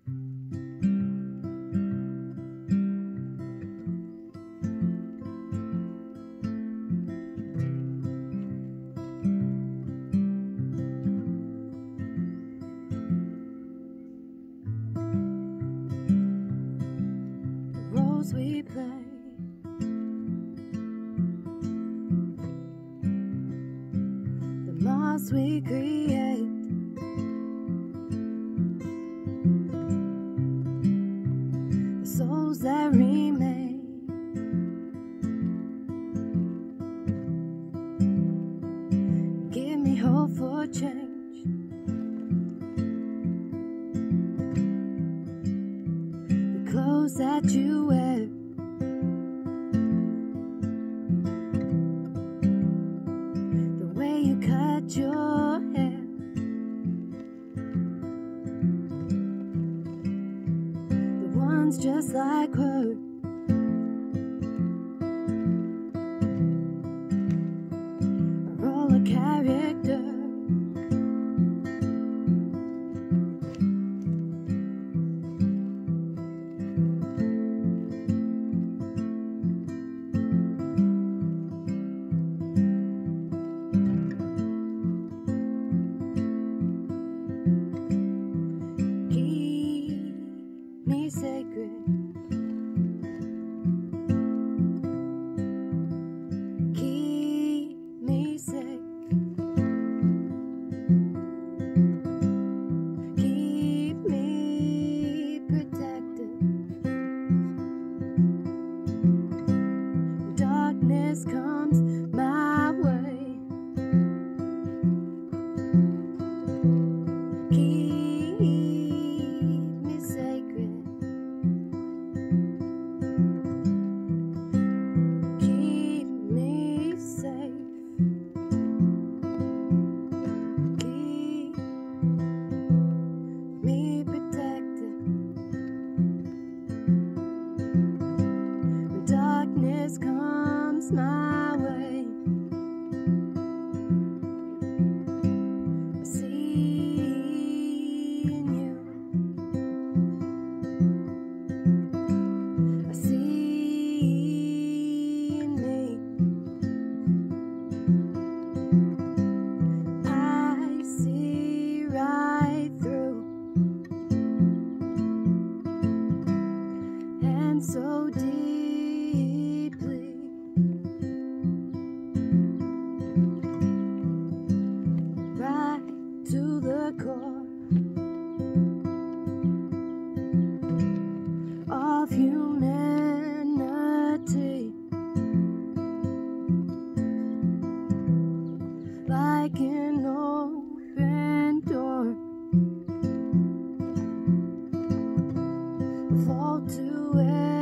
roles we play, the masks we create, the souls that remain. Give me hope for change. The clothes that you wear, the way you cut your hair, the ones just like her, are all a character. Me sacred, keep me safe, keep me protected. When darkness comes my way, keep me sacred. Me protected. When darkness comes my way, I see in you, I see in me, I see right through. And so deeply, right to the core of humanity, like an open door, fall to it.